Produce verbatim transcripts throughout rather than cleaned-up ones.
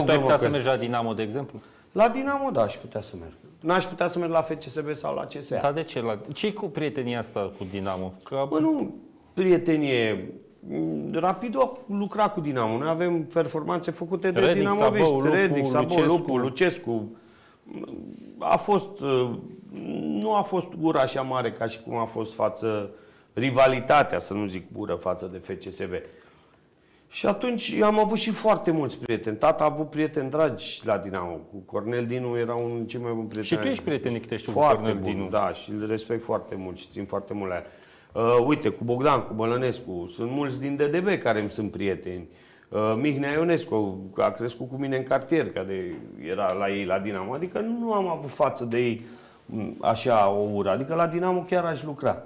tu ai putea să mergi la Dinamo, de exemplu? La Dinamo, da, aș putea să merg. N-aș putea să merg la F C S B sau la C S A. Dar de ce? La... Ce-i cu prietenia asta cu Dinamo? Că... Bă, nu, prietenie. Rapidul a lucrat cu Dinamo. Noi avem performanțe făcute de Redic, dinamoviști. Sabău, Redic, Sabău, Lucescu. Lupu, Lucescu. A fost, nu a fost ura așa mare ca și cum a fost față rivalitatea, să nu zic ură, față de F C S B. Și atunci am avut și foarte mulți prieteni. Tata a avut prieteni dragi la Dinamo. Cu Cornel Dinu era unul dintre cei mai buni prieteni. Și tu ești prietenic, te știu, cu foarte Cornel bun, Dinu. Da, și îl respect foarte mult și țin foarte mult la el. Uh, uite, cu Bogdan, cu Bălănescu, sunt mulți din D D B care îmi sunt prieteni. Uh, Mihnea Ionescu a crescut cu mine în cartier, care era la ei la Dinamo. Adică nu am avut față de ei așa o ură. Adică la Dinamo chiar aș lucra.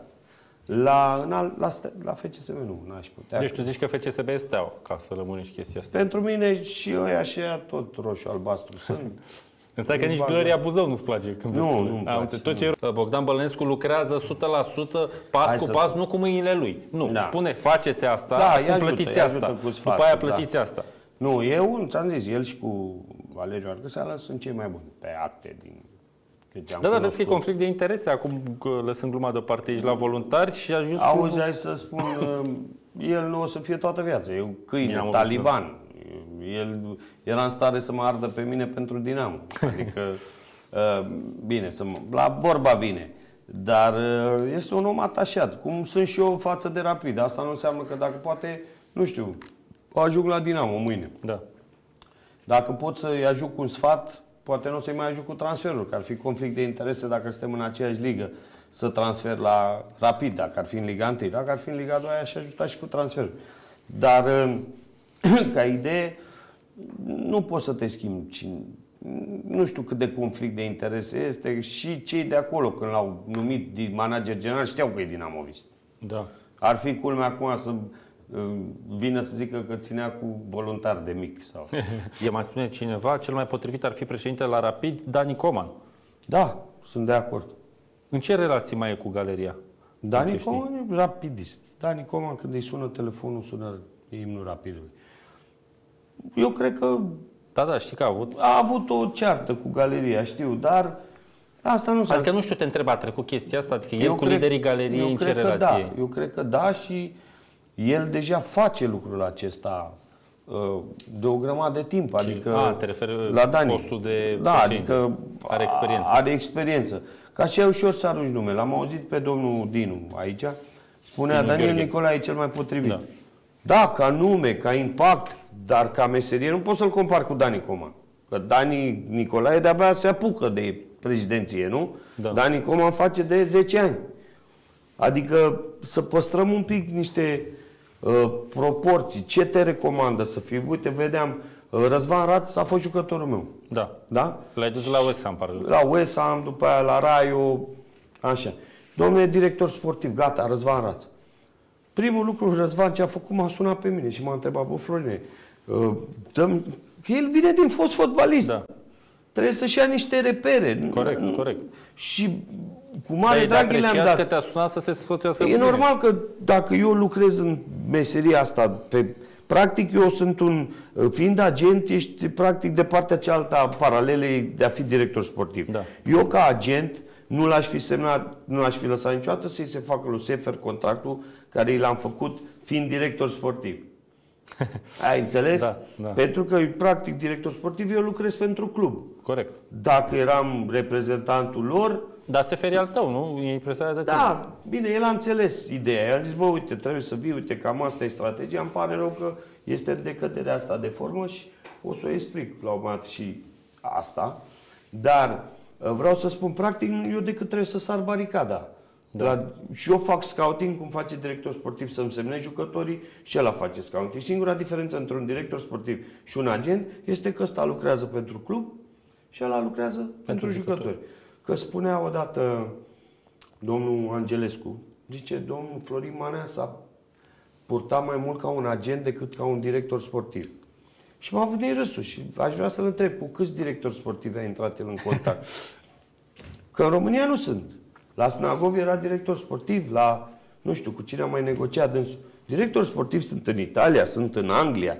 La, la, la, la F C S B nu, n-aș putea. Deci tu zici că F C S B este steaua, ca să lămurești chestia asta. Pentru mine și ăia și ăia tot roșu-albastru sunt. Înseamnă că nici Gloria Buzău nu-ți place când nu, vezi nu place, tot ce nu. Bogdan Bălănescu lucrează o sută la sută pas Hai cu pas, să... nu cu mâinile lui. Nu, da. Spune, faceți asta, da, acum ajută, plătiți asta, cu după aia plătiți da. asta. Nu, eu, ți-am zis, el și cu Valeriu Arcăseală sunt cei mai buni pe acte din... Da, dar vezi că e conflict de interese, acum lăsând gluma deoparte, ești la voluntari și ajuns... Auzi, hai să spun, el nu o să fie toată viața, e un câine, taliban. El era în stare să mă ardă pe mine pentru Dinamo. Adică, bine, să mă, la vorba vine. Dar este un om atașat, cum sunt și eu față de Rapid. Asta nu înseamnă că dacă poate, nu știu, ajung la Dinamo mâine. Da. Dacă pot să-i ajut cu un sfat, poate nu o să-i mai ajut cu transferul, că ar fi conflict de interese dacă suntem în aceeași ligă să transfer la Rapid, dacă ar fi în Liga unu. Dacă ar fi în Liga doi, aș ajuta și cu transferul. Dar, ca idee, nu poți să te schimbi. Nu știu cât de conflict de interese este și cei de acolo, când l-au numit manager general, știau că e dinamovist. Da. Ar fi culmea acum să vină să zică că ținea cu voluntar de mic. Sau... E mai spune cineva, cel mai potrivit ar fi președinte la Rapid, Dani Coman. Da, sunt de acord. În ce relații mai e cu galeria? Dani Coman e rapidist. Dani Coman, când îi sună telefonul, sună imnul Rapidului. Eu cred că... Da, da, știi că a avut... A avut o ceartă cu galeria, știu, dar asta nu s-a... Adică nu știu, te întreb, a trecut chestia asta? Adică el cu liderii galeriei în ce relație da. e? Eu cred că da și el deja face lucrul acesta de o grămadă de timp. Adică a, te referi la Dani. Postul de da, adică are experiență. Are experiență. Ca și ușor să arunci nume. L-am auzit pe domnul Dinu aici. Spunea Dinu Daniel Gheorghe. Nicolae e cel mai potrivit. Da. da, ca nume, ca impact, dar ca meserie nu pot să-l compar cu Dani Coman. Că Dani Nicolae de-abia se apucă de prezidenție, nu? Da. Dani Coman face de zece ani. Adică să păstrăm un pic niște uh, proporții. Ce te recomandă să fii? Uite, vedeam, uh, Răzvan Raț a fost jucătorul meu. Da. Da? L-ai dus la West Ham, parcă. La West Ham, după aia la Raio, așa. Domnule director sportiv, gata, Răzvan Raț. Primul lucru, Răzvan, ce a făcut, m-a sunat pe mine și m-a întrebat, bă, Florine, uh, dăm... că el vine din fost fotbalist. Da. Trebuie să-și ia niște repere. Corect, nu, corect. Și cu mare drag le-am dat. Că te-a sunat să se sfătuiască. E normal că dacă eu lucrez în meseria asta, pe, practic eu sunt un, fiind agent, ești practic de partea cealaltă a paralelei de a fi director sportiv. Da. Eu ca agent nu l-aș fi semnat, nu l-aș fi lăsat niciodată să-i se facă lui Sefer contractul care i l-am făcut fiind director sportiv. Ai înțeles? Da, da. Pentru că, practic, director sportiv, eu lucrez pentru club. Corect. Dacă eram reprezentantul lor... Dar se feri al tău, nu? E impresia de tine. Da, bine, el a înțeles ideea. El a zis, bă, uite, trebuie să vii, uite, cam asta e strategia. Îmi pare rău că este decăderea asta de formă și o să o explic la un moment dat și asta. Dar vreau să spun, practic, eu decât trebuie să sar baricada. Da. La, și eu fac scouting, cum face director sportiv să-mi semneze jucătorii și el face scouting. Singura diferență între un director sportiv și un agent este că ăsta lucrează pentru club și ăla lucrează pentru, pentru jucători. jucători. Că spunea odată domnul Angelescu, zice, domnul Florin Manea s-a purtat mai mult ca un agent decât ca un director sportiv. Și m-a avut din râsul și aș vrea să-l întreb cu câți directori sportivi a intrat el în contact. Că în România nu sunt. La Snagov era director sportiv, la, nu știu, cu cine am mai negociat dânsul. Directori sportivi sunt în Italia, sunt în Anglia,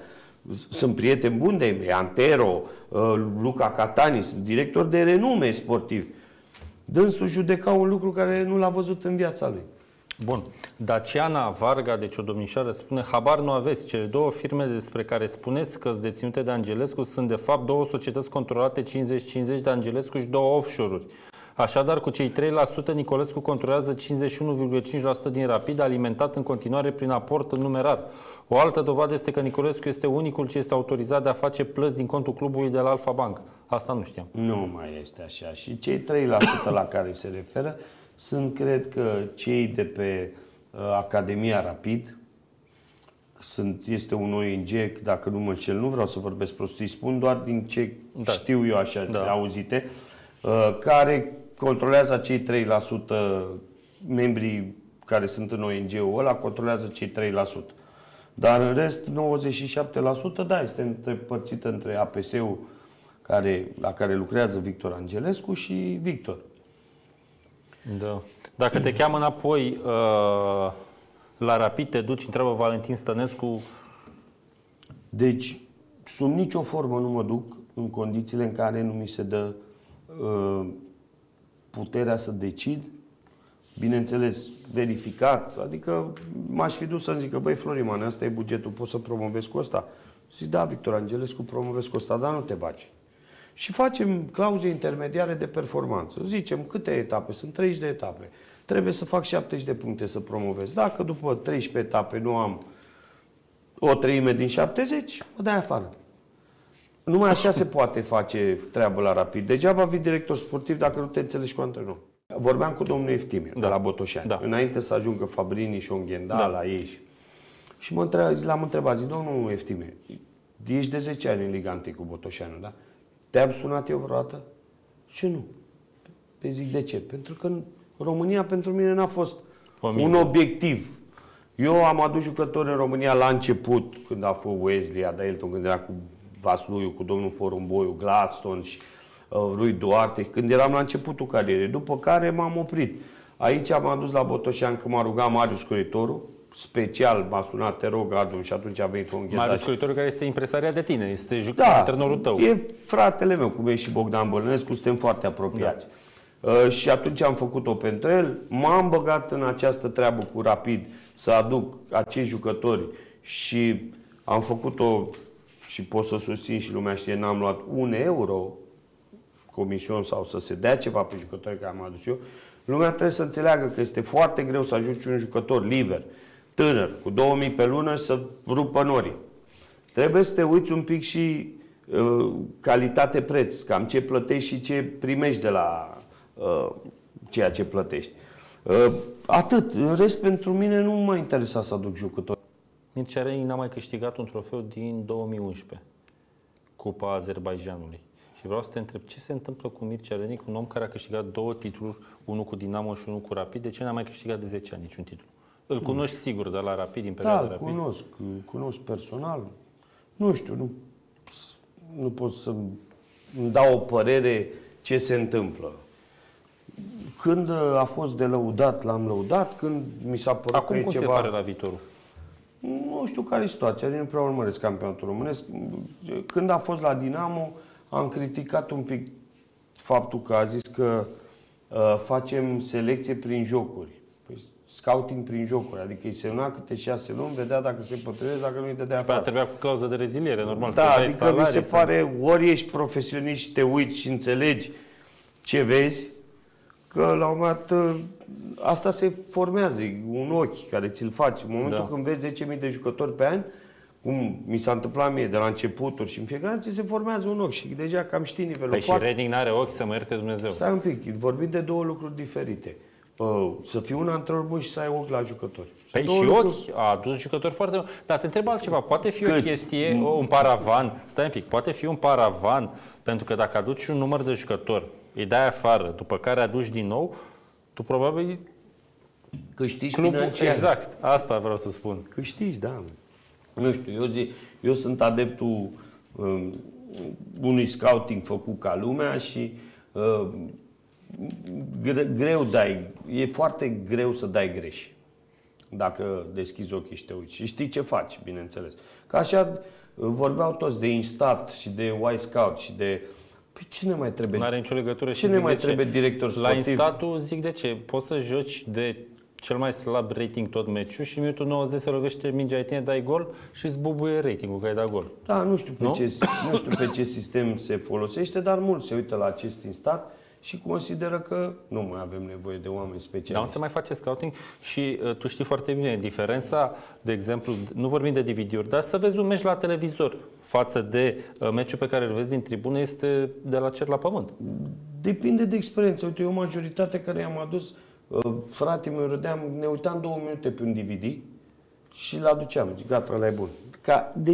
sunt prieteni buni de ei, Antero, Luca Catani, sunt directori de renume sportiv. Dânsul judeca un lucru care nu l-a văzut în viața lui. Bun. Daciana Varga, deci o domnișoară, spune: habar nu aveți, cele două firme despre care spuneți că sunt deținute de Angelescu sunt de fapt două societăți controlate cincizeci cincizeci de Angelescu și două offshore-uri. Așadar, cu cei trei la sută, Nicolescu controlează cincizeci și unu virgulă cinci la sută din Rapid, alimentat în continuare prin aport numerar. O altă dovadă este că Nicolescu este unicul ce este autorizat de a face plăți din contul clubului de la Alfa Bank. Asta nu știam. Nu mai este așa. Și cei trei la sută la care se referă sunt, cred că, cei de pe uh, Academia Rapid. Sunt, este un O N G, dacă nu mă înșel, nu vreau să vorbesc prostii, spun doar din ce da. știu eu așa, da. auzite, uh, care controlează cei trei la sută, membrii care sunt în O N G-ul ăla controlează cei trei la sută. Dar în rest, nouăzeci și șapte la sută, da, este împărțită între A P S-ul care, la care lucrează Victor Angelescu și Victor. Da. Dacă te cheamă înapoi uh, la Rapid, te duci, întreabă Valentin Stănescu. Deci, sub nicio formă nu mă duc în condițiile în care nu mi se dă uh, puterea să decid, bineînțeles, verificat, adică m-aș fi dus să zic că, băi, Floriman, ăsta e bugetul, poți să promovezi cu ăsta? Zic, da, Victor Angelescu, promovezi cu ăsta, dar nu te bagi. Și facem clauze intermediare de performanță. Zicem câte etape, sunt treizeci de etape. Trebuie să fac șaptezeci de puncte să promovez. Dacă după treisprezece etape nu am o treime din șaptezeci, mă dai afară. Numai așa se poate face treabă la Rapid. Degeaba vii director sportiv dacă nu te înțelegi cu antrenor. Vorbeam cu domnul Eftime, da. de la Botoșani, da. înainte să ajungă Fabrini și Onghenda da. la ei. Și mă întreb, l-am întrebat, zic, domnul Eftime, ești de zece ani în Liga unu cu Botoșani, da? Te-am sunat eu vreodată? Ce nu? Pe zic, de ce? Pentru că România pentru mine n-a fost un obiectiv. Eu am adus jucători în România la început, când a fost Wesley, Adailton, când era cu Vasluiu, cu domnul Porumboiu, Gladstone și uh, Rui Duarte, când eram la începutul carierei. După care m-am oprit. Aici am adus la Botoșani că m-a rugat Marius Curitorul, special m-a sunat, te rog, Adu, și atunci a venit un Marius Curitorul, care este impresaria de tine, este jucător, da, antrenorul tău. E fratele meu, cum e și Bogdan Bălănescu, suntem foarte apropiați. Da. Uh, și atunci am făcut-o pentru el, m-am băgat în această treabă cu Rapid să aduc acești jucători și am făcut-o și pot să susțin și lumea știe, n-am luat un euro comision sau să se dea ceva pe jucători care am adus eu. Lumea trebuie să înțeleagă că este foarte greu să ajungi un jucător liber, tânăr, cu două mii pe lună și să rupă norii. Trebuie să te uiți un pic și uh, calitate-preț, cam ce plătești și ce primești de la uh, ceea ce plătești. Uh, atât. În rest, pentru mine nu m-a interesat să aduc jucători. Mircea Renic n-a mai câștigat un trofeu din două mii unsprezece, Cupa Azerbaidjanului. Și vreau să te întreb, ce se întâmplă cu Mircea Renic, un om care a câștigat două titluri, unul cu Dinamo și unul cu Rapid, de ce n-a mai câștigat de zece ani niciun titlu? Îl cunoști sigur de la Rapid, din perioada da, Rapid? Da, cunosc, cunosc personal. Nu știu, nu, nu pot să-mi dau o părere ce se întâmplă. Când a fost de lăudat, l-am lăudat, când mi s-a părut Acum că cum e ceva... se pare la viitorul? Nu știu care e situația, nu prea urmăresc campionatul românesc. Când a fost la Dinamo, am criticat un pic faptul că a zis că uh, facem selecție prin jocuri. Păi, scouting prin jocuri, adică îi semna câte șase luni, vedea dacă se potrivește, dacă nu îi dădea afară. Trebuia cu clauză de reziliere, normal. Da, să adică salarii, mi se pare, ori ești profesionist și te uiți și înțelegi ce vezi, că la un moment dat asta se formează, un ochi care ți-l faci. În momentul da. când vezi zece mii de jucători pe an, cum mi s-a întâmplat mie de la începuturi și în fiecare an, ți se formează un ochi și deja cam știi nivelul. Păi și Renic n-are ochi, să mă ierte Dumnezeu. Stai un pic, vorbim de două lucruri diferite. Să fii un antrenor bun și să ai ochi la jucători. Păi și lucruri... ochi, a adus jucători foarte buni. Dar te întreb altceva, poate fi Câți? o chestie, un paravan, stai un pic, poate fi un paravan, pentru că dacă aduci un număr de jucători, îi dai afară, după care aduci din nou, tu probabil câștigi clubul, financiar. Exact, asta vreau să spun. Câștigi, da. Nu știu, eu, zi, eu sunt adeptul um, unui scouting făcut ca lumea și uh, gre, greu dai, e foarte greu să dai greș dacă deschizi ochii și te uiți. Și știi ce faci, bineînțeles. Că așa Vorbeau toți de Instart și de Y-Scout și de... Păi ce ne mai trebuie? Nu are nicio legătură. Ce ne mai trebuie director sportiv? La Instatul zic de ce. Poți să joci de cel mai slab rating tot meciul și în minutul nouăzeci se lovește mingea ai tine, dai gol și îți bubuie ratingul că ai dat gol. Da, nu știu, pe nu? Ce, nu știu pe ce sistem se folosește, dar mulți se uită la acest Instart și consideră că nu mai avem nevoie de oameni specialiști. Dar nu se mai face scouting și uh, tu știi foarte bine diferența, de exemplu, nu vorbim de D V D-uri, dar să vezi un meci la televizor față de uh, meciul pe care îl vezi din tribună este de la cer la pământ. Depinde de experiență. Uite, eu majoritatea care i-am adus, uh, fratele meu râdeam, ne uitam două minute pe un D V D și l-aduceam. Zic, gata, ăla e bun. Ca, de